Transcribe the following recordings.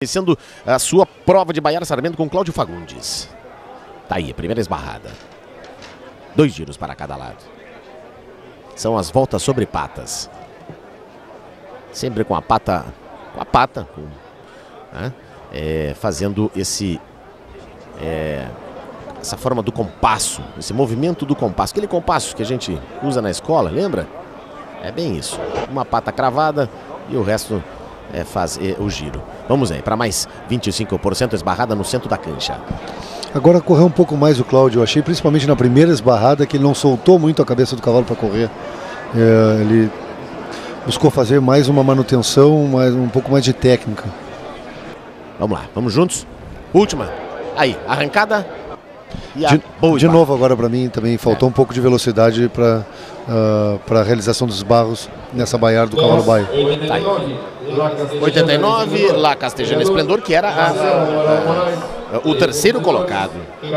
Iniciando a sua prova de Baiara Sarmento com Cláudio Fagundes. Tá aí, a primeira esbarrada. 2 giros para cada lado. São as voltas sobre patas. Sempre com a pata, fazendo essa forma do compasso, esse movimento do compasso. Aquele compasso que a gente usa na escola, lembra? É bem isso. Uma pata cravada e o resto faz o giro. Vamos aí, para mais 25% esbarrada no centro da cancha. Agora correu um pouco mais o Cláudio, eu achei, principalmente na primeira esbarrada, que ele não soltou muito a cabeça do cavalo para correr. Ele buscou fazer mais uma manutenção, um pouco mais de técnica. Vamos lá, vamos juntos. Última. Aí, arrancada. E de novo agora para mim também faltou um pouco de velocidade para a realização dos barros nessa baiara do cavalo baio. Tá aí. 89, La Castejana Esplendor, que era o terceiro colocado.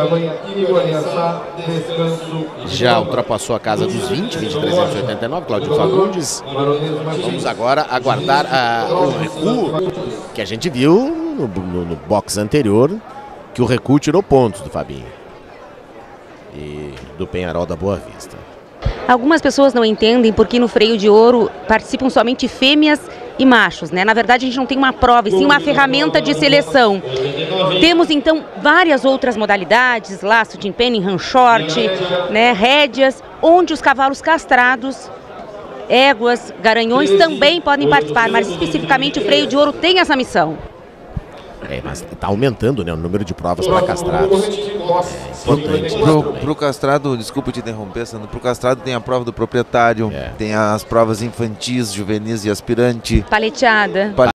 Já ultrapassou a casa dos 23,89, Cláudio Fagundes. Vamos agora aguardar o recuo que a gente viu no box anterior, que o recuo tirou pontos do Fabinho e do Penharol da Boa Vista. Algumas pessoas não entendem porque no freio de ouro participam somente fêmeas e machos, né? Na verdade, a gente não tem uma prova, e sim uma ferramenta de seleção. Temos, então, várias outras modalidades, laço de empenho, run short, né? Rédeas, onde os cavalos castrados, éguas, garanhões também podem participar, mas especificamente o freio de ouro tem essa missão. Mas está aumentando, né, o número de provas para castrados. Importante. Para o castrado, desculpa te interromper, Sandro, para o castrado tem a prova do proprietário, tem as provas infantis, juvenis e aspirante. Paleteada.